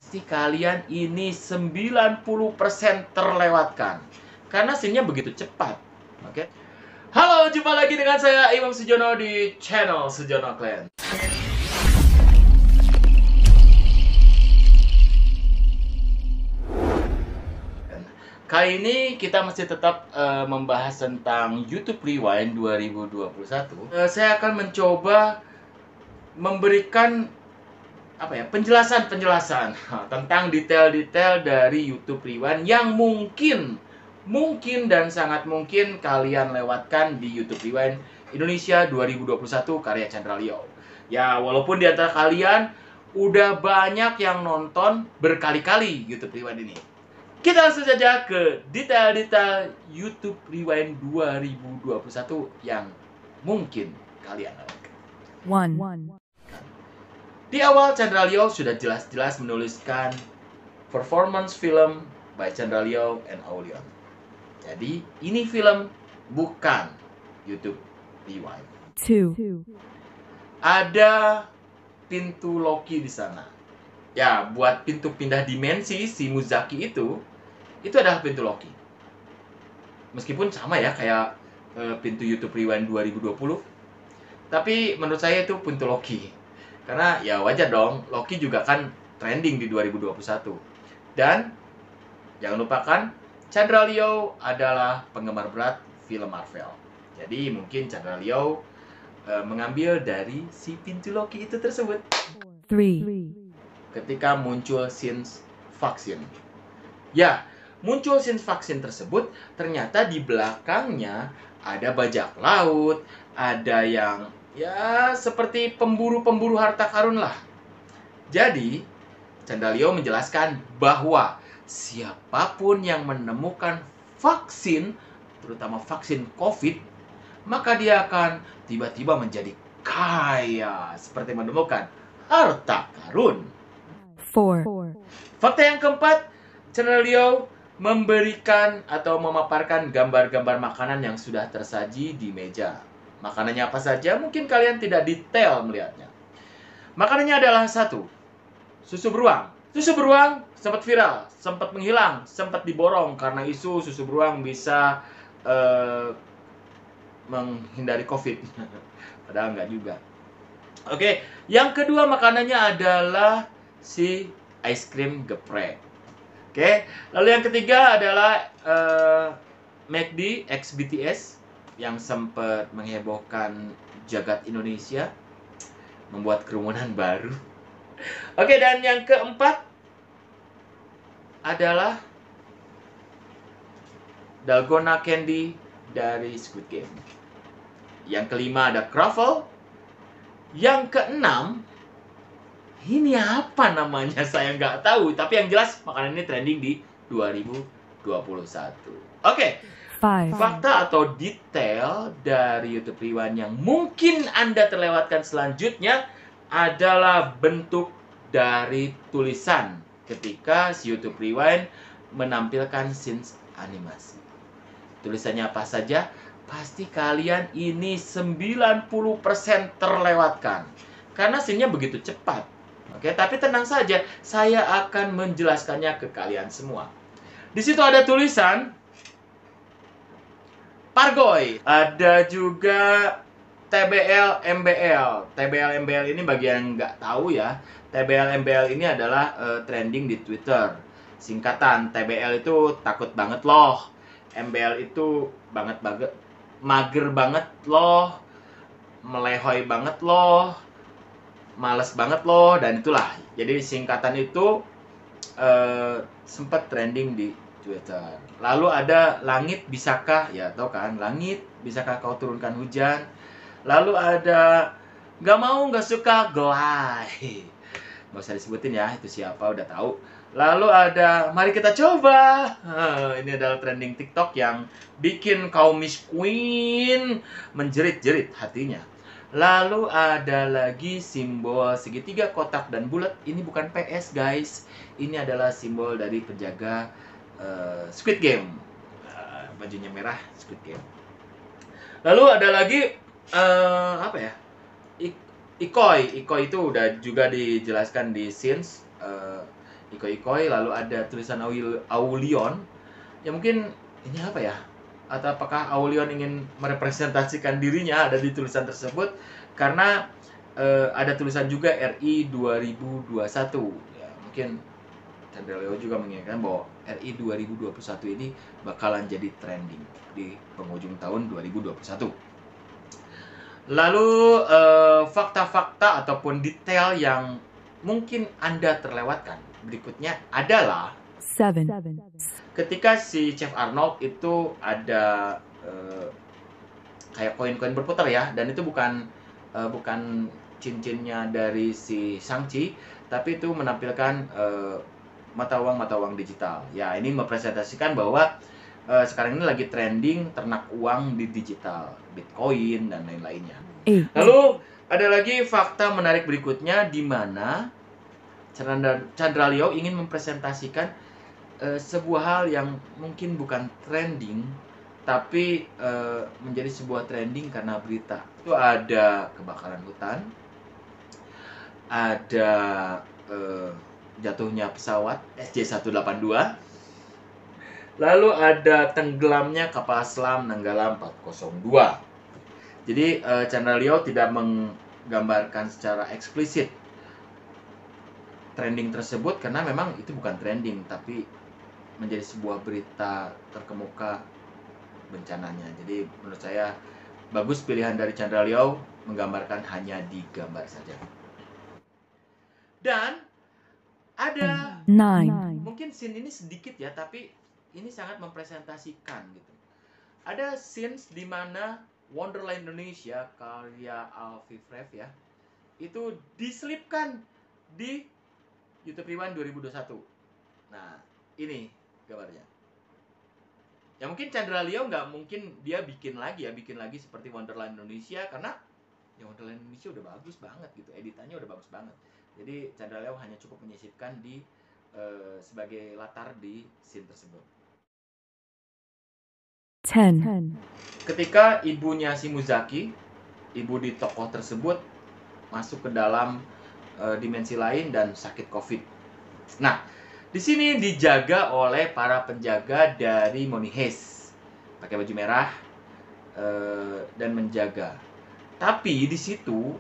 Pasti kalian ini 90% terlewatkan. Karena scene-nya begitu cepat. Oke. Halo, jumpa lagi dengan saya Imam Sujono di channel Sujono Clan. Kali ini kita masih tetap membahas tentang YouTube Rewind 2021. Saya akan mencoba memberikan penjelasan tentang detail-detail dari YouTube Rewind yang mungkin dan sangat mungkin kalian lewatkan di YouTube Rewind Indonesia 2021 karya Chandra Leo. Ya, walaupun di antara kalian udah banyak yang nonton berkali-kali YouTube Rewind ini. Kita langsung saja ke detail-detail YouTube Rewind 2021 yang mungkin kalian lewatkan. Di awal, Chandra Leo sudah jelas-jelas menuliskan performance film by Chandra Leo and Aulion. Jadi, ini film bukan YouTube Rewind. 2. Ada pintu Loki di sana. Ya, buat pintu pindah dimensi si Muzaki itu adalah pintu Loki. Meskipun sama ya kayak pintu YouTube Rewind 2020. Tapi menurut saya itu pintu Loki. Karena ya wajar dong, Loki juga kan trending di 2021. Dan jangan lupakan, Chandra Leo adalah penggemar berat film Marvel. Jadi mungkin Chandra Leo mengambil dari si pintu Loki itu tersebut. 3. Ketika muncul scenes vaksin. Ya, muncul scenes vaksin tersebut, ternyata di belakangnya ada bajak laut, ada yang ya seperti pemburu-pemburu harta karun lah. Jadi, Chandra Leo menjelaskan bahwa siapapun yang menemukan vaksin, terutama vaksin COVID, maka dia akan tiba-tiba menjadi kaya seperti menemukan harta karun. 4. Fakta yang keempat, Chandra Leo memberikan atau memaparkan gambar-gambar makanan yang sudah tersaji di meja. Makanannya apa saja? Mungkin kalian tidak detail melihatnya. Makanannya adalah 1. Susu beruang. Susu beruang sempat viral, sempat menghilang, sempat diborong karena isu susu beruang bisa menghindari COVID. Padahal enggak juga. Oke, yang kedua makanannya adalah si ice cream geprek. Oke, lalu yang ketiga adalah McD X BTS yang sempat menghebohkan jagat Indonesia, membuat kerumunan baru. Oke, dan yang keempat adalah Dalgona Candy dari Squid Game. Yang kelima ada Croffle. Yang keenam, ini apa namanya? Saya nggak tahu. Tapi yang jelas makanan ini trending di 2021. Oke. 5. Fakta atau detail dari YouTube Rewind yang mungkin Anda terlewatkan selanjutnya adalah bentuk dari tulisan ketika si YouTube Rewind menampilkan scenes animasi. Tulisannya apa saja? Pasti kalian ini 90% terlewatkan. Karena scene-nya begitu cepat. Oke, tapi tenang saja, saya akan menjelaskannya ke kalian semua. Di situ ada tulisan Pargoy, ada juga TBL MBL. TBL MBL ini bagi yang nggak tahu ya, TBL MBL ini adalah trending di Twitter. Singkatan TBL itu takut banget loh, MBL itu mager banget loh, melehoy banget loh, males banget loh, dan itulah. Jadi singkatan itu sempat trending di Twitter. Lalu ada langit bisakah, ya tau kan, langit bisakah kau turunkan hujan. Lalu ada gak mau gak suka gelai, gak usah disebutin ya itu siapa, udah tahu. Lalu ada mari kita coba. Ini adalah trending TikTok yang bikin kaum Miss Queen menjerit-jerit hatinya. Lalu ada lagi simbol segitiga, kotak, dan bulat. Ini bukan PS guys, ini adalah simbol dari penjaga Squid Game. Bajunya merah, Squid Game. Lalu ada lagi Ikoi itu udah juga dijelaskan di scenes. ikoi-ikoi, lalu ada tulisan Aulion. Ya mungkin ini apa ya? Atau apakah Aulion ingin merepresentasikan dirinya ada di tulisan tersebut? Karena ada tulisan juga RI 2021. Ya, mungkin Chandra Leo juga mengingatkan bahwa RI 2021 ini bakalan jadi trending di penghujung tahun 2021. Lalu fakta-fakta ataupun detail yang mungkin Anda terlewatkan berikutnya adalah 7, ketika si Chef Arnold itu ada kayak koin-koin berputar ya, dan itu bukan cincinnya dari si Shang-Chi, tapi itu menampilkan mata uang digital. Ya, ini merepresentasikan bahwa sekarang ini lagi trending ternak uang di digital, Bitcoin dan lain-lainnya. 8, Lalu ada lagi fakta menarik berikutnya di mana Chandra Leo ingin mempresentasikan sebuah hal yang mungkin bukan trending, tapi menjadi sebuah trending karena berita. Itu ada kebakaran hutan, ada jatuhnya pesawat SJ182, lalu ada tenggelamnya kapal selam Nanggala 402. Jadi Chandra Leo tidak menggambarkan secara eksplisit trending tersebut karena memang itu bukan trending, tapi menjadi sebuah berita terkemuka bencananya. Jadi menurut saya bagus pilihan dari Chandra Leo menggambarkan hanya di gambar saja. Dan ada 9, mungkin scene ini sedikit ya, tapi ini sangat mempresentasikan gitu. Ada scenes di mana Wonderland Indonesia karya Alfie Frev ya, itu diselipkan di YouTube Rewind 2021. Nah, ini gambarnya. Ya mungkin Chandra Leo nggak mungkin dia bikin lagi seperti Wonderland Indonesia, karena ya Wonderland Indonesia udah bagus banget gitu, editannya udah bagus banget. Jadi Chandra Leo hanya cukup menyisipkan di sebagai latar di scene tersebut. 10, Ketika ibunya Shimozaki, ibu di tokoh tersebut masuk ke dalam dimensi lain dan sakit COVID. Nah, di sini dijaga oleh para penjaga dari Money Heist, pakai baju merah dan menjaga. Tapi di situ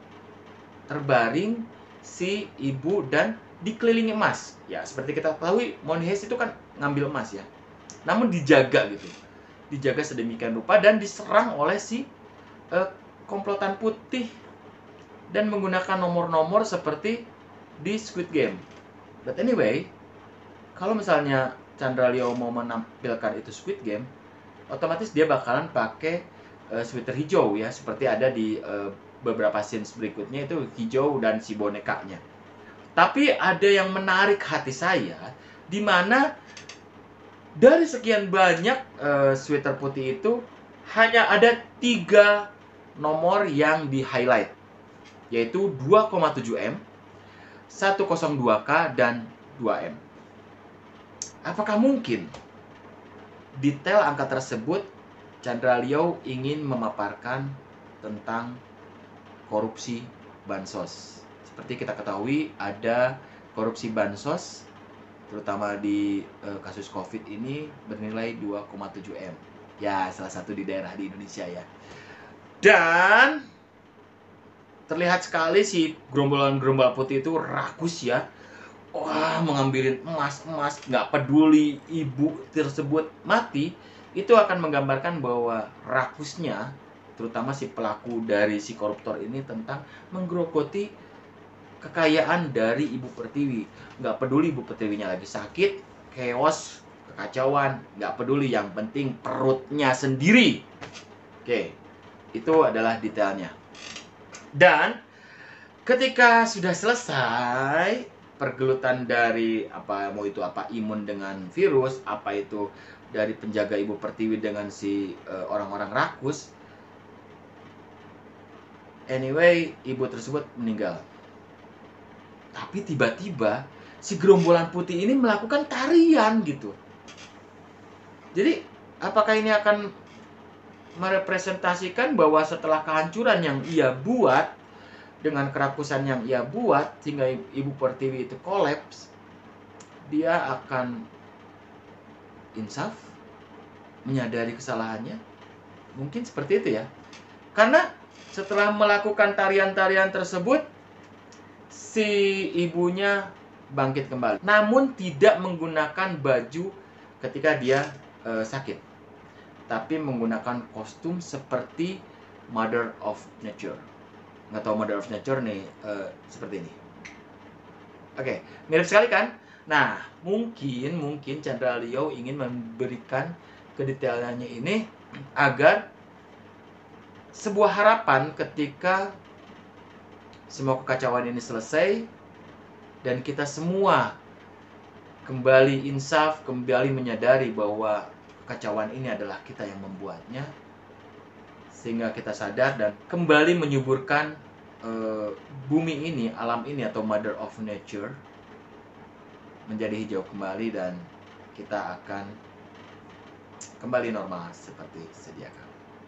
terbaring si ibu dan dikelilingi emas. Ya, seperti kita ketahui Money Heist itu kan ngambil emas ya. Namun dijaga gitu. Dijaga sedemikian rupa dan diserang oleh si komplotan putih dan menggunakan nomor-nomor seperti di Squid Game. But anyway, kalau misalnya Chandra Leo mau menampilkan itu Squid Game, otomatis dia bakalan pakai sweater hijau ya, seperti ada di beberapa scenes berikutnya itu hijau dan si bonekanya. Tapi ada yang menarik hati saya, di mana dari sekian banyak sweater putih itu hanya ada 3 nomor yang di highlight, yaitu 2,7M, 102K, dan 2M. Apakah mungkin detail angka tersebut Chandra Leo ingin memaparkan tentang korupsi bansos? Seperti kita ketahui ada korupsi bansos, terutama di kasus COVID ini bernilai 2,7M. Ya, salah satu di daerah di Indonesia ya. Dan terlihat sekali si gerombol putih itu rakus ya. Wah, mengambilin emas, nggak peduli ibu tersebut mati. Itu akan menggambarkan bahwa rakusnya, terutama si pelaku dari si koruptor ini, tentang menggerogoti kekayaan dari Ibu Pertiwi. Nggak peduli Ibu Pertiwinya lagi sakit, chaos, kekacauan, nggak peduli, yang penting perutnya sendiri. Oke, itu adalah detailnya. Dan ketika sudah selesai pergelutan dari mau itu imun dengan virus, apa itu dari penjaga Ibu Pertiwi dengan si orang-orang rakus, anyway ibu tersebut meninggal. Tapi tiba-tiba si gerombolan putih ini melakukan tarian gitu. Jadi apakah ini akan merepresentasikan bahwa setelah kehancuran yang ia buat, dengan kerakusan yang ia buat sehingga Ibu Pertiwi itu kolaps, dia akan insaf, menyadari kesalahannya. Mungkin seperti itu ya. Karena setelah melakukan tarian-tarian tersebut, si ibunya bangkit kembali. Namun tidak menggunakan baju ketika dia sakit. Tapi menggunakan kostum seperti Mother of Nature. Nggak tahu Mother of Nature nih, seperti ini. Oke, mirip sekali kan? Nah, mungkin Chandra Leo ingin memberikan kedetailannya ini agar sebuah harapan ketika semua kekacauan ini selesai dan kita semua kembali insaf, kembali menyadari bahwa kekacauan ini adalah kita yang membuatnya, sehingga kita sadar dan kembali menyuburkan bumi ini, alam ini atau Mother of Nature menjadi hijau kembali dan kita akan kembali normal seperti sedia kala.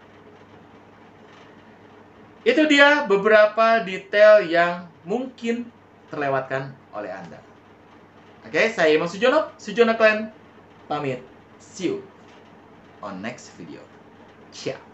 Itu dia beberapa detail yang mungkin terlewatkan oleh Anda. Oke, saya Imam Sujono, Sujono Clan, pamit. See you on next video. Ciao.